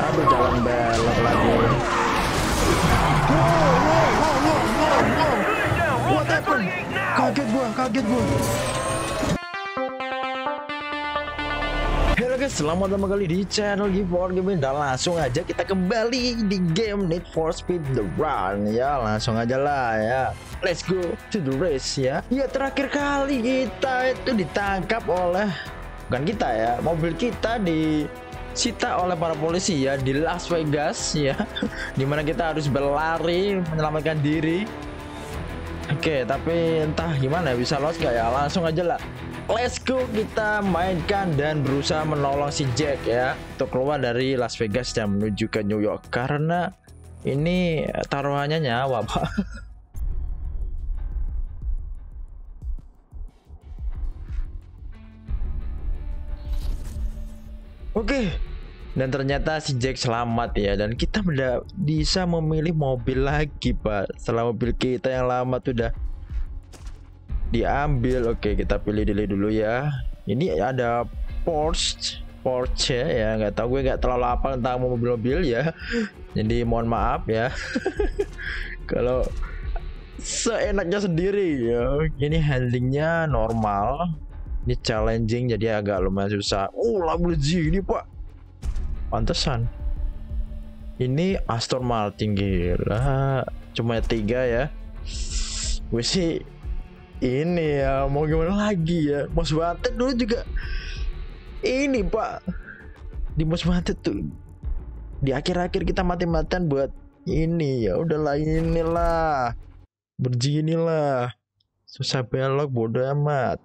Aduh, jalan belok lagi. What happened? Kaget gua. Halo guys, selamat datang kembali di channel Giveaway Gaming. Dan langsung aja kita kembali di game Need for Speed The Run ya. Langsung aja lah ya. Let's go to the race ya. Ya, terakhir kali kita itu ditangkap oleh, bukan kita ya, mobil kita disita oleh para polisi ya di Las Vegas ya. Dimana kita harus berlari menyelamatkan diri. Oke, tapi entah gimana bisa lolos gak ya. Langsung aja lah, let's go, kita mainkan dan berusaha menolong si Jack ya untuk keluar dari Las Vegas dan menuju ke New York, karena ini taruhannya nyawa, Pak. Oke, dan ternyata si Jack selamat ya, dan kita bisa memilih mobil lagi, Pak. Setelah mobil kita yang lama tuh udah diambil. Oke, kita pilih dulu ya. Ini ada Porsche ya, nggak tahu, gue nggak terlalu hafal tentang mobil-mobil ya. Jadi mohon maaf ya kalau seenaknya sendiri ya. Ini handlingnya normal, ini challenging jadi agak lumayan susah. Lamborghini, Pak, pantesan. Ini Aston Martin, gila, cuma 3 ya. Gue sih ini ya, mau gimana lagi ya. Most Wanted dulu juga ini, Pak. Di Most Wanted tuh di akhir-akhir kita mati-matian buat ini ya. Udahlah, inilah beginilah, susah belok bodo amat.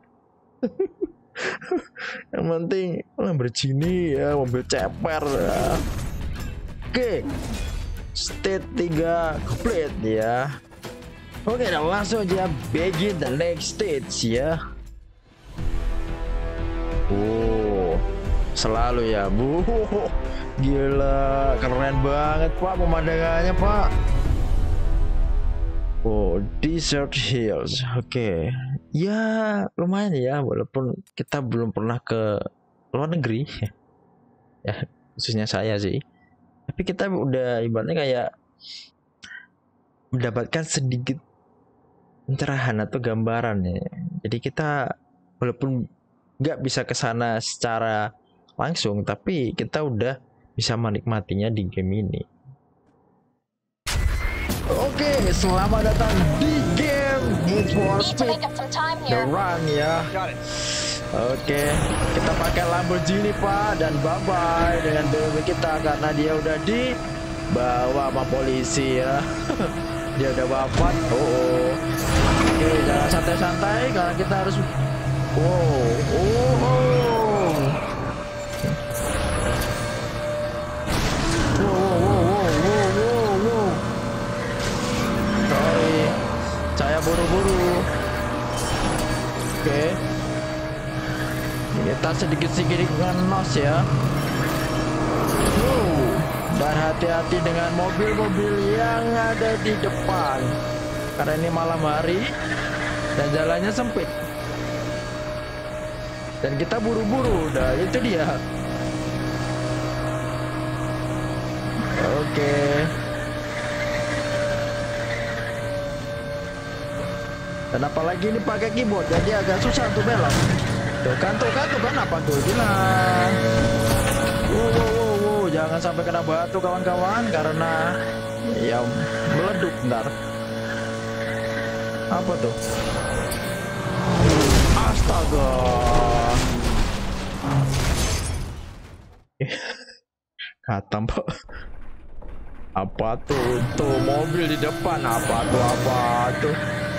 Yang penting Lamborghini ya, mobil ceper ya. Oke, stage 3 complete ya. Oke, dan langsung aja begin the next stage ya. Selalu ya, Bu. Gila, keren banget, Pak, pemandangannya, Pak. Desert Hills. Oke. Ya, lumayan ya, walaupun kita belum pernah ke luar negeri. Ya, khususnya saya sih. Tapi kita udah ibaratnya kayak mendapatkan sedikit pencerahan atau gambaran ya. Jadi kita walaupun nggak bisa ke sana secara langsung, tapi kita udah bisa menikmatinya di game ini. Oke, selamat datang di game Need for Speed The Run ya. Oke, kita pakai Lamborghini, Pak, dan bye-bye dengan BMW kita karena dia udah dibawa sama polisi ya. Dia udah wafat. Oke, jangan santai-santai karena kita harus sorry, saya buru-buru. Oke, kita sedikit-sedikit ngenos ya. Dan hati-hati dengan mobil-mobil yang ada di depan, karena ini malam hari dan jalannya sempit. Dan kita buru-buru, udah itu dia. Oke. Dan apalagi ini pakai keyboard, jadi agak susah untuk belok. Tuh kan apa tuh bilang. Jangan sampai kena batu kawan-kawan, karena ya meleduk ntar. Apa tuh? Astaga. Katam, Pak. Apa tuh? Tuh mobil di depan, apa tuh?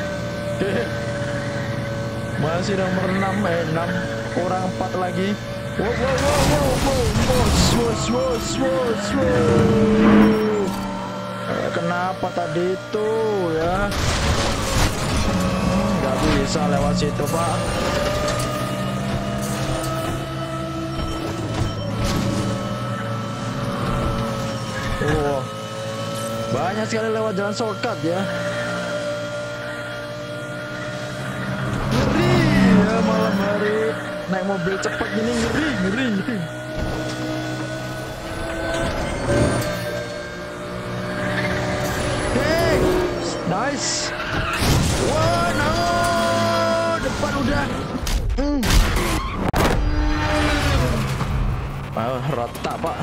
Masih nomor 6 kurang 4 lagi. Kenapa tadi itu ya? Nggak bisa lewat situ, Pak. Banyak sekali lewat jalan shortcut ya. Ngeri ya malam hari naik mobil cepat gini, ngeri. nice. Wah, no, depan udah. Rata pak.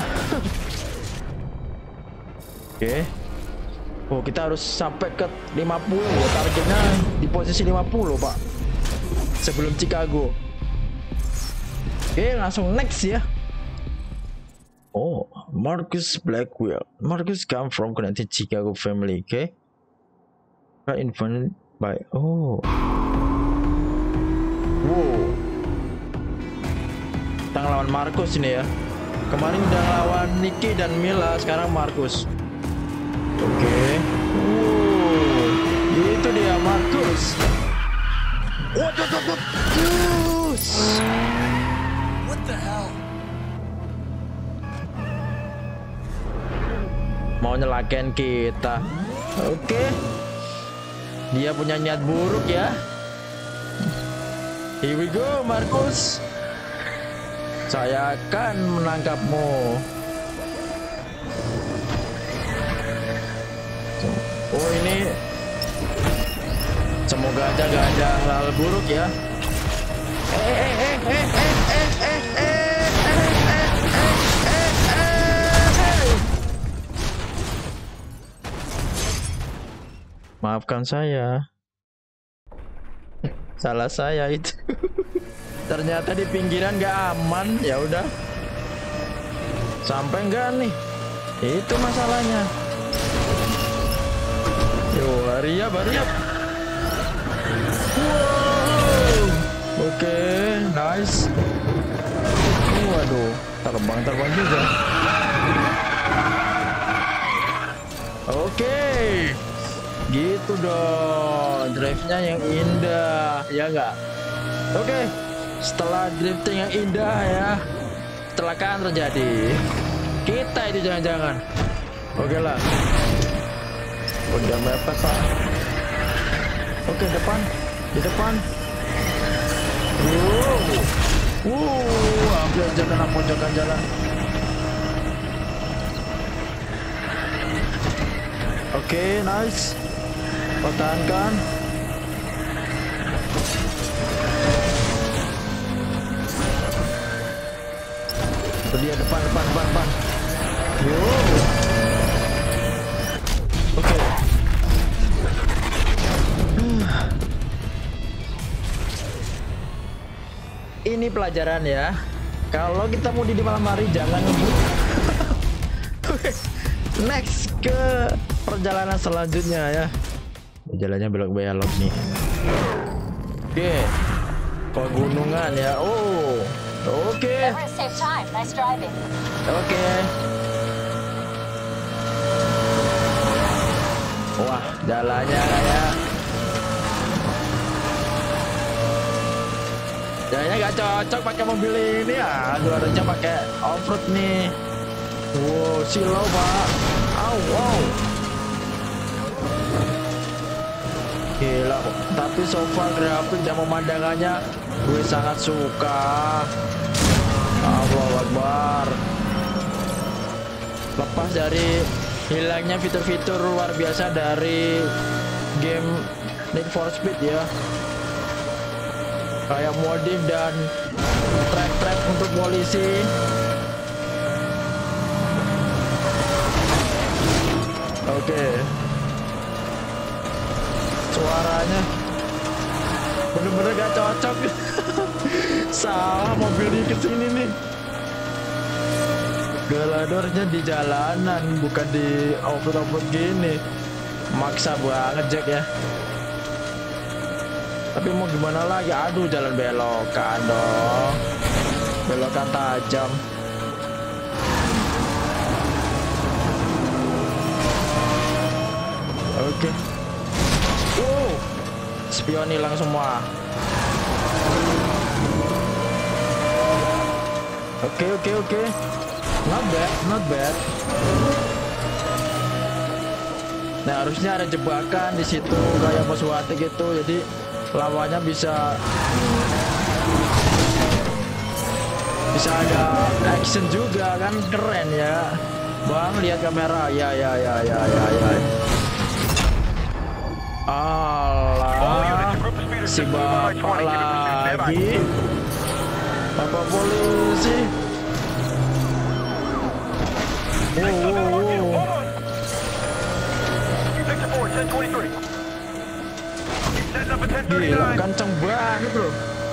Oke. Oh, kita harus sampai ke 50. Targetnya di posisi 50 pak, sebelum Chicago. Oke, langsung next ya. Oh, Marcus Blackwell. Marcus come from connected Chicago family. Okay, invented by wow. Kita ngelawan Marcus ini ya. Kemarin udah ngelawan Nicky dan Mila, sekarang Marcus. Oke. Itu dia Marcus. What the hell? Mau nyelakain kita. Oke. Dia punya niat buruk ya. Here we go, Marcus. Saya akan menangkapmu. Oh, ini semoga aja gak ada hal buruk ya. Maafkan saya. Salah saya itu. Ternyata di pinggiran gak aman. Ya udah. Sampai enggak nih? Itu masalahnya. Yo, hurry up. Wow. Oke, nice. Waduh, terbang juga. Oke. Gitu dong, drive-nya yang indah, ya enggak? Oke, setelah drifting yang indah ya, kecelakaan terjadi. Kita itu jangan-jangan. Oke lah. Udah mepet pak. Oke, di depan. Hampir aja kena pojokan jalan. Oke, nice. Pertahankan. Itu dia depan. Oke. Ini pelajaran ya. Kalau kita mau di malam hari jangan ngebut. Oke. Next ke perjalanan selanjutnya ya. Jalannya belok-belok nih. Oke. Pegunungan ya. Oh. Oke. Oke. Wah, jalannya kayak jalannya gak cocok pakai mobil ini ya. Aduh, harusnya pakai off-road nih. Wow, silau pak. Wow. Gila, tapi so far grafik dan pemandangannya gue sangat suka. Allahu Akbar. Lepas dari hilangnya fitur-fitur luar biasa dari game Need for Speed ya, kayak modif dan track-track untuk polisi. Oke. Suaranya bener-bener gak cocok. Salah mobil ini kesini nih. Galadornya di jalanan, bukan di off-road gini. Maksa banget Jack ya. Tapi mau gimana lagi? Aduh, jalan belokan dong. Belokan tajam. Oke. Spion hilang semua. Oke. Not bad. Nah, harusnya ada jebakan di situ kayak Moswati gitu. Jadi lawannya bisa ada action juga kan, keren ya. Bang, lihat kamera. Ya. Alah, si bapak lagi. Bapak polisi. Wow. Gila, kenceng banget loh.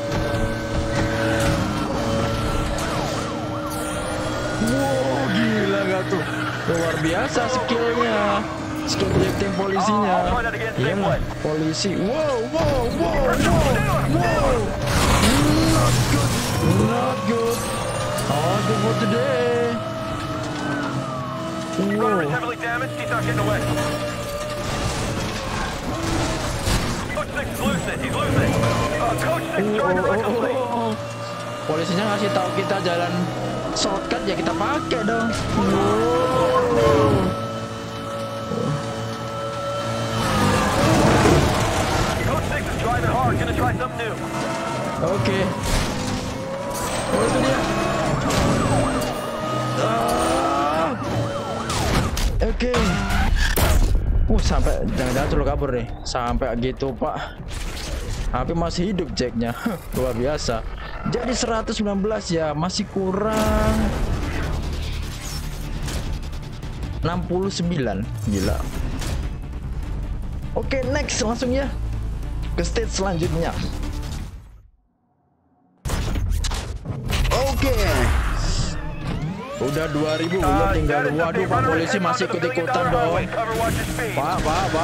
Wow, gila gak tuh? Luar biasa skillnya. Skill drifting polisinya. Iya lah, polisi. Wow. Not good. Not good for today. Wow. Polisinya ngasih tahu kita jalan shortcut, ya kita pakai dong. Oke. Oh, itu dia. Oke. Sampai jangan-jangan suruh kabur nih. Sampai gitu, Pak. Tapi masih hidup Jacknya. Luar biasa. Jadi 119 ya, masih kurang 69. Gila. Oke, next langsung ya ke stage selanjutnya. Oke. Udah 2000, udah tinggal. Waduh, Pak polisi masih ikut-ikutan dong. Pak.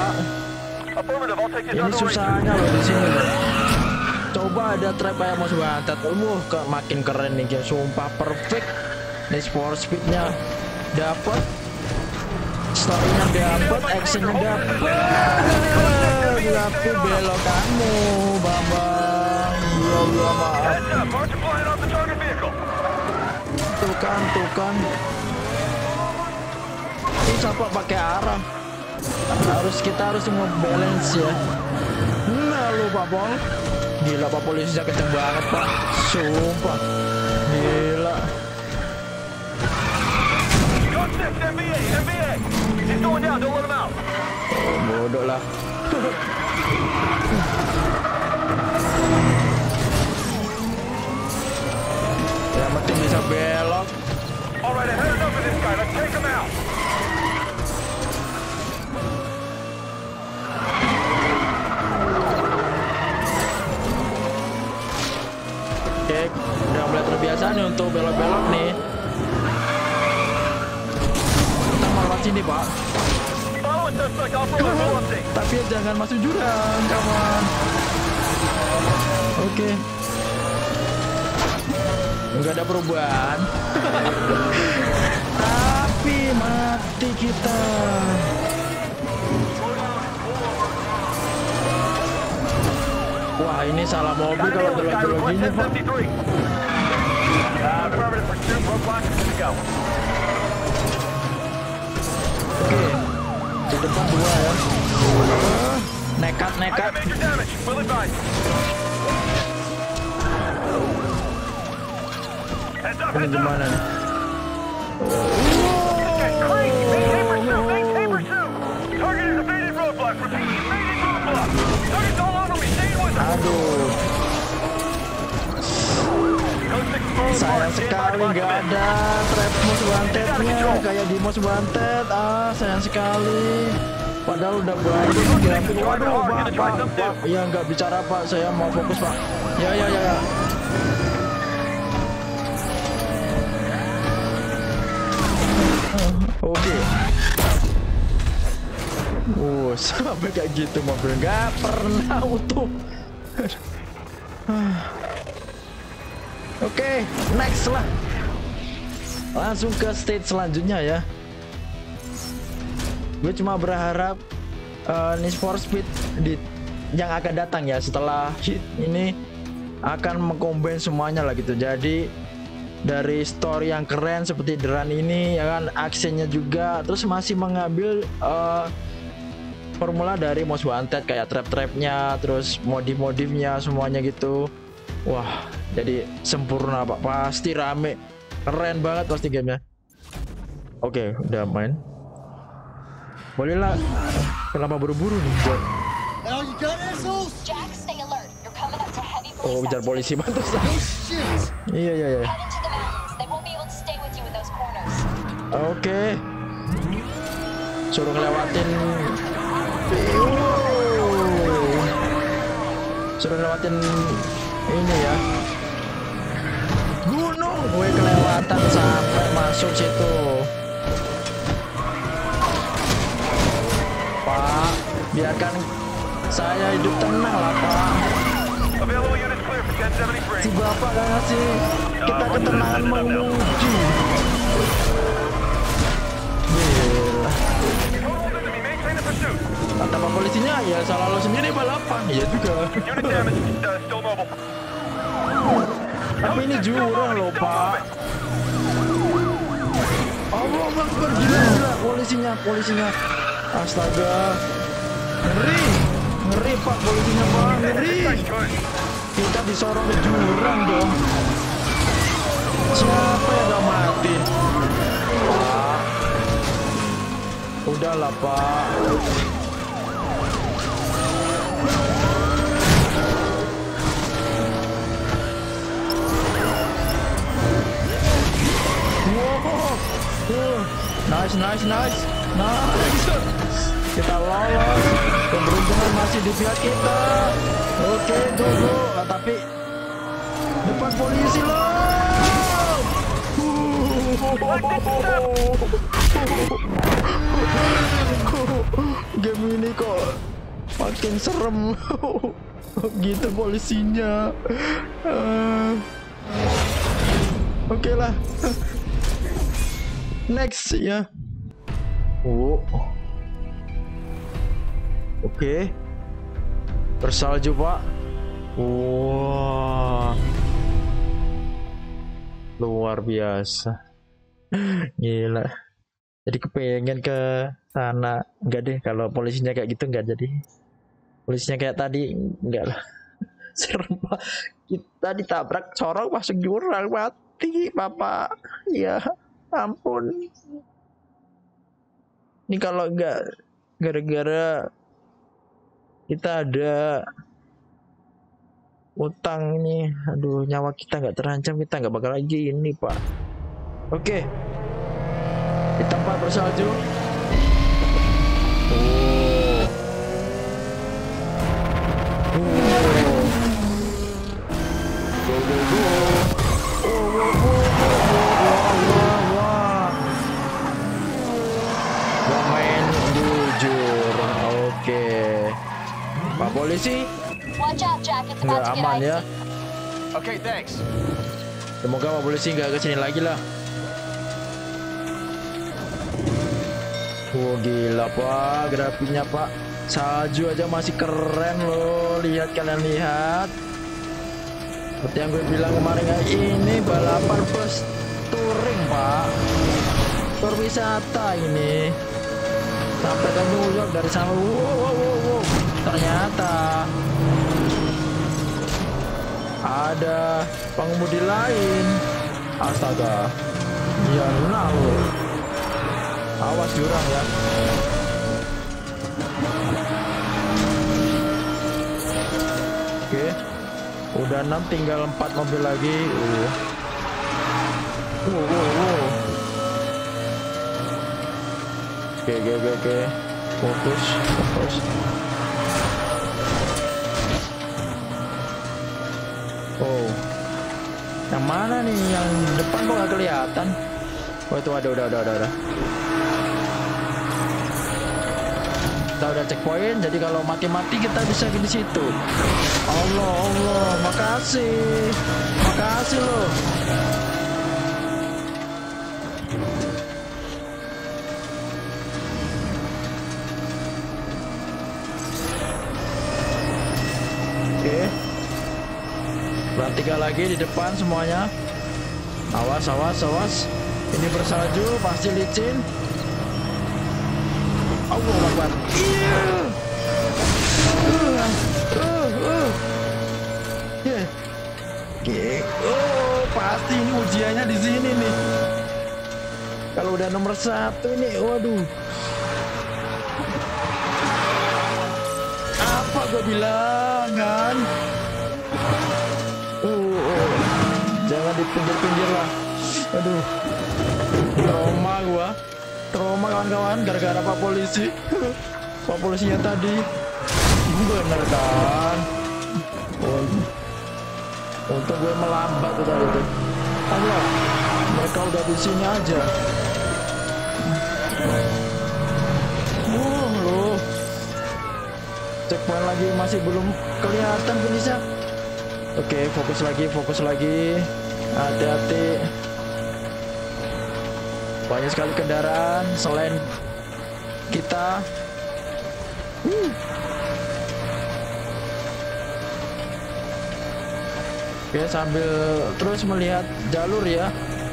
Ini susahnya loh di sini loh. Coba ada trap kayak Most Wanted. Makin keren nih game, sumpah perfect. Need for speed-nya dapat, story-nya dapat, action-nya dapat. Tapi belokanmu, Bambang. Ya maaf. Tuh kan. Ini siapa pakai arah? Kita harus nge-balance ya. Nah lu Pak Pol. Gila, Pak polisinya kenceng banget, Pak. Sumpah. Gila. Oh, bodoh lah. Yang penting bisa belok. Oke, udah mulai terbiasa nih untuk belok-belok nih. Kita mau lewat sini, Pak. Tapi jangan masuk jurang, kawan. Oke. Enggak ada perubahan. Tapi mati kita. Wah, ini salah mobil kalau belok-belok gini, Pak. Oke, di depan dua ya. Nekat. Ini gimana nih? Aduh, sayang sekali nggak ada trap Most Wanted-nya kayak di Most Wanted. Sayang sekali. Padahal udah banyak diambil. Waduh, Pak. Ya nggak bicara, Pak. Saya mau fokus, Pak. Ya. Oke. Sampai kayak gitu mobil nggak pernah utuh. Oke, next lah. Langsung ke stage selanjutnya ya. Gue cuma berharap Need for Speed yang akan datang ya setelah hit ini akan mengcombine semuanya lah gitu. Jadi dari story yang keren seperti The Run ini ya kan, actionnya juga, terus masih mengambil formula dari Most Wanted kayak trap-trapnya, terus modif-modifnya semuanya gitu. Wah, jadi sempurna, Pak. Pasti rame, keren banget pasti gamenya. Oke, udah main. Bolehlah. Kenapa buru-buru nih, John? Oh, kejar polisi pantesan. Iya iya iya. Oke. Suruh ngelewatin. Suruh ngelewatin ini ya. Gunung. Gue kelewatan sampai masuk situ. Pak, biarkan saya hidup tenang lah, Pak. Si bapak gak ngasih kita ketenangan menguji. Gila. Kata pak polisinya ya salah lo sendiri balapan. Iya juga. Tapi ini jurang loh, Pak. Allah Akbar, gila polisinya. Astaga. Ngeri Pak polisinya, Pak. Ngeri. Kita disorong ke jurang dong. Siapa yang gak mati? Pak. Udahlah, Pak. Nice. Kita lolos. Keberuntungan masih di pihak kita. Oke, go. Tapi depan polisi loh. Game ini kok makin serem. Gitu polisinya. Oke lah. Next ya. Oke. Bersalju, Pak. Wah. Luar biasa. Gila. Jadi kepengen ke sana. Enggak deh, kalau polisinya kayak gitu enggak jadi. Polisinya kayak tadi enggak lah. Serem, Pak. Kita ditabrak corong masuk jurang, mati, Bapak. Ya, ampun. Ini kalau enggak gara-gara kita ada utang ini, aduh, nyawa kita nggak terancam, kita nggak bakal lagi ini, Pak. Oke, di tempat bersalju. Gak main jujur. Oke, Pak polisi. Nggak aman ya. Okay, thanks. Semoga Pak polisi nggak kesini lagi lah. Gila, Pak, grafiknya, Pak. Salju aja masih keren loh. Lihat, kalian lihat. Seperti yang gue bilang kemarin, ini balapan plus touring, Pak. Tour wisata ini. Sampai ke New York dari sana. Wow. Ternyata ada pengemudi lain. Astaga. Ya, lalu. Awas jurang ya. Oke. Udah 6, tinggal 4 mobil lagi. Oke. Fokus. Oh. Yang mana nih? Yang depan kok gak kelihatan? Oh, itu ada, udah. Kita udah checkpoint, jadi kalau mati-mati kita bisa di situ. Allah, makasih loh. Oke, bertiga lagi di depan semuanya. Awas. Ini bersalju, pasti licin. Allah Akbar. Oh, pasti ini ujiannya di sini nih. Kalau udah nomor 1 ini, waduh. Apa gue bilang kan? jangan di pinggir-pinggir lah. Aduh, trauma kawan-kawan gara-gara Pak Polisi. Pak Polisinya tadi bener kan. Untuk gue melambat tuh tadi tuh. Allah, mereka udah di sini aja. Loh. Checkpoint lagi masih belum kelihatan bisa. Oke, fokus lagi. Hati-hati. Banyak sekali kendaraan selain kita. Oke, sambil terus melihat jalur ya.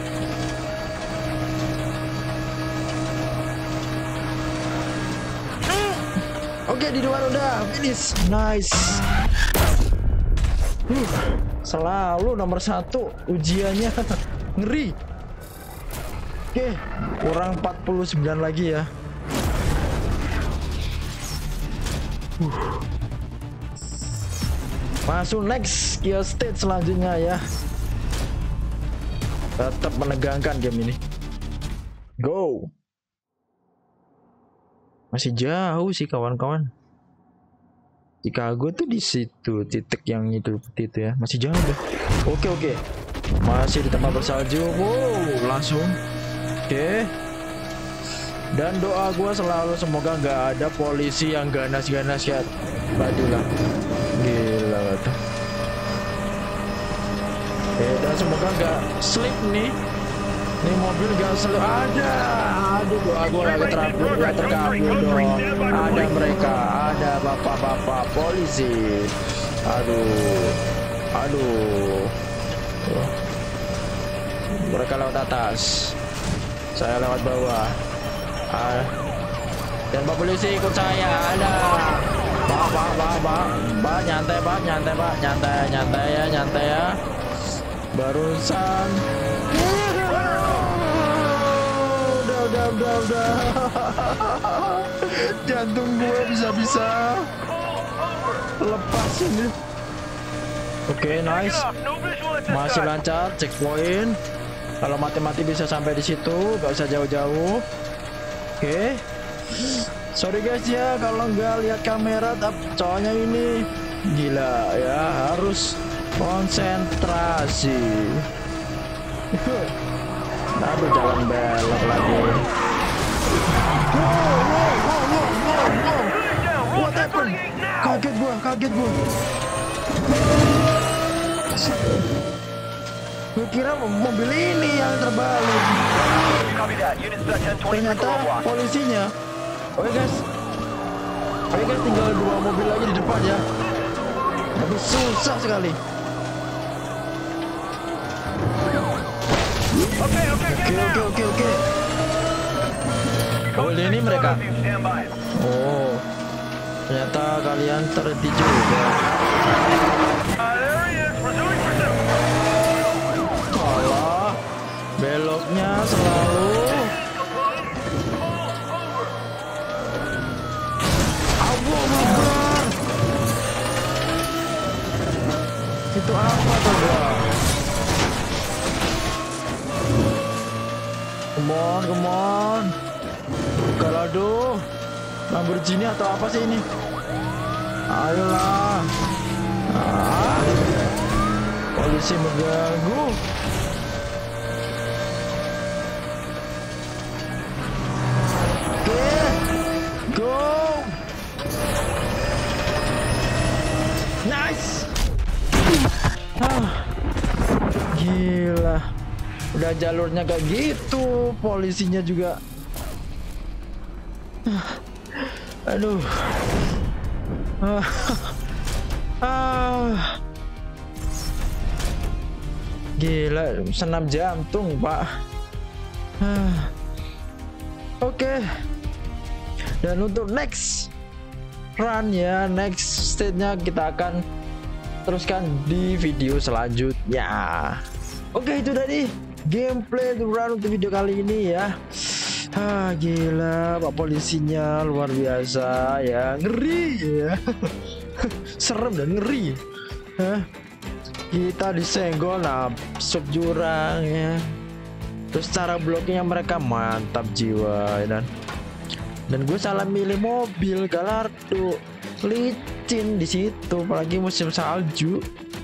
Oke, di luar udah finish. Nice. Selalu nomor 1 ujiannya. Ngeri. Oke, kurang 49 lagi ya. Masuk next kill stage selanjutnya ya. Tetap menegangkan game ini. Go. Masih jauh sih kawan-kawan. Chicago tuh di situ titik yang itu ya. Masih jauh deh. Oke. Masih di tempat bersalju. Wow, langsung. Oke. Dan doa gue selalu semoga nggak ada polisi yang ganas-ganas ya. Badulah. Gila tuh. Dan semoga nggak slip nih. Ini mobil nggak slip. Ada. Aduh, doa gue nggak terkabul dong. Ada mereka. Ada bapak-bapak polisi. Aduh. Mereka lewat atas. Saya lewat bawah. Dan Pak Polisi ikut saya. Ada. Pak, nyantai ya. Barusan. Udah. Jantung gue bisa lepas ini. Oke, nice. Masih lancar, checkpoint. Kalau mati bisa sampai di situ, gak usah jauh-jauh. Oke. Sorry guys ya kalau nggak lihat kamera, soalnya ini gila ya, harus konsentrasi. Aduh, jalan belok lagi. Wow. What happened? Kaget gua. Gue kira mobil ini yang terbalik. Ternyata polisinya. Oke guys, tinggal 2 mobil lagi di depan ya. Tapi susah sekali. Oke. Oh, ini mereka. Oh, ternyata kalian terhenti juga. Alah, beloknya selalu. Itu apa tuh bro? Come on. Galado, Lamborghini atau apa sih ini? Ayolah. Polisi mengganggu. Oke, go. Nice. Gila. Udah jalurnya kayak gitu, polisinya juga. Aduh. Gila, senam jantung, Pak. Oke. Dan untuk next run ya, next stage-nya kita akan teruskan di video selanjutnya. Oke, itu tadi gameplay run untuk video kali ini ya. Gila, Pak polisinya luar biasa ya, ngeri ya. Serem dan ngeri. kita disenggol masuk jurang ya. Terus cara blockingnya mereka mantap jiwa ya, dan gue salah milih mobil Gallardo, licin di situ apalagi musim salju.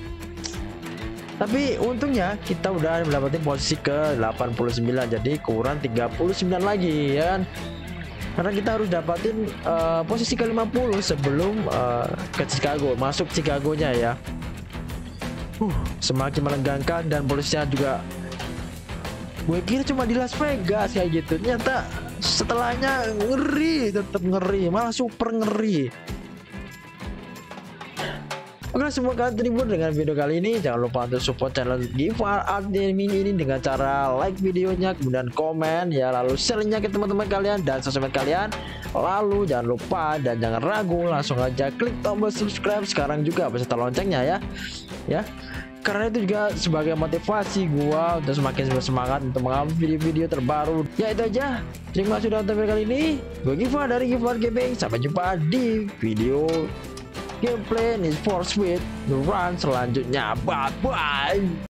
Tapi untungnya kita udah mendapatkan posisi ke 89, jadi kurang 39 lagi ya kan. Karena kita harus dapatin posisi ke 50 sebelum ke Chicago, masuk Chicago-nya ya. Semakin menegangkan dan posisinya juga gue kira cuma di Las Vegas kayak gitu, ternyata setelahnya ngeri, tetap ngeri, malah super ngeri. Oke, semoga kalian terhibur dengan video kali ini. Jangan lupa untuk support channel Givar Art Gaming ini dengan cara like videonya, kemudian komen ya, lalu share-nya ke teman-teman kalian dan sosmed kalian. Lalu jangan lupa dan jangan ragu, langsung aja klik tombol subscribe sekarang juga beserta loncengnya ya. Karena itu juga sebagai motivasi gua untuk semakin bersemangat untuk mengupload video-video terbaru. Ya itu aja. Terima kasih sudah nonton kali ini. Gue Givar dari Givar Gaming. Sampai jumpa di video gameplay Need for Speed The Run selanjutnya. Bye bye.